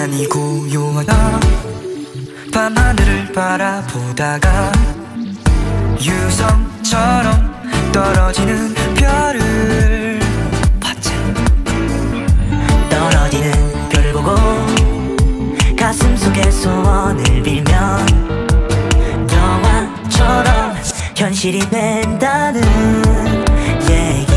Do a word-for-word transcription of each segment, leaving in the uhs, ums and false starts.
멍하니 고요하다 밤하늘을 바라보다가 유성처럼 떨어지는 별을 봤지. 떨어지는 별을 보고 가슴 속에 소원을 빌면 영화처럼 현실이 된다는 얘기.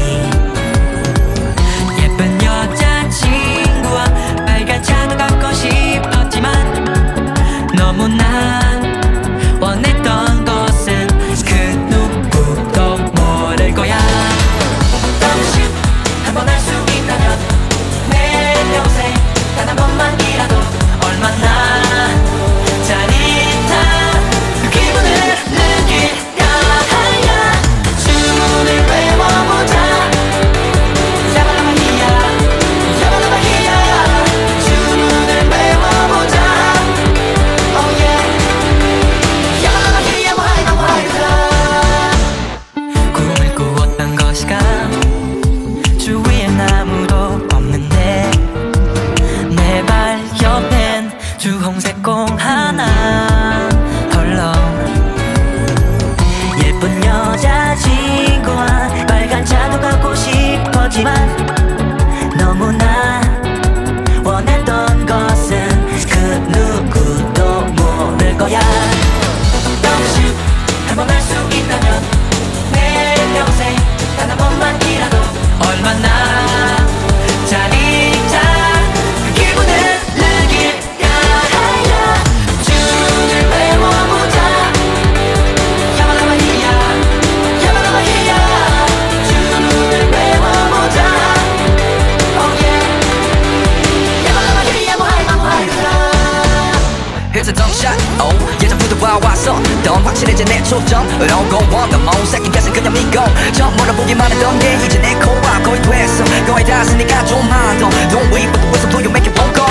예쁜 여자친구와 빨간 차도 갖고 싶었지만 너무나 원했던 것은 그 누구도 모를 거야. 당신 한번 할 수 있다면 내 평생 단 한 번만이라도 얼마나 짜릿한 그 기분을 느낄까 하야. 주문을 외워보자. 야발라바히야 야발라바히야. 주문을 외워보자. Oh yeah. 야발라바히야 와이나 와이나. 꿈을 꾸었던 것이가 주위엔 아무도 없는데 내 발 옆엔 주홍색 공 하나 헐렁. 예쁜 여자친구와 빨간 차도 갖고 싶었지만 너무나 원했던 것은 그 누구도 모를 거야. 당신 한번 할 수 있다면 내 평생 단 한 번만이라도 얼마나 짜릿한 그 기분을 느낄까 하야. 주문을 외워보자. 야발라바히야 야발라바히야. 주문을 외워보자. Oh yeah. 야발라바히야 와이마 와이마. Here's a dunk shot. Oh, 예전부터 봐왔어. 넌 확실해진 내 초점. Don't go on the moon. second guessing 그냥 믿고 처음 물어보기만 했던 게 이제 내 코와 거의 됐어. 거의 다 쓰니까 좀만 더. Don't wait for the whistle till you make it vocal.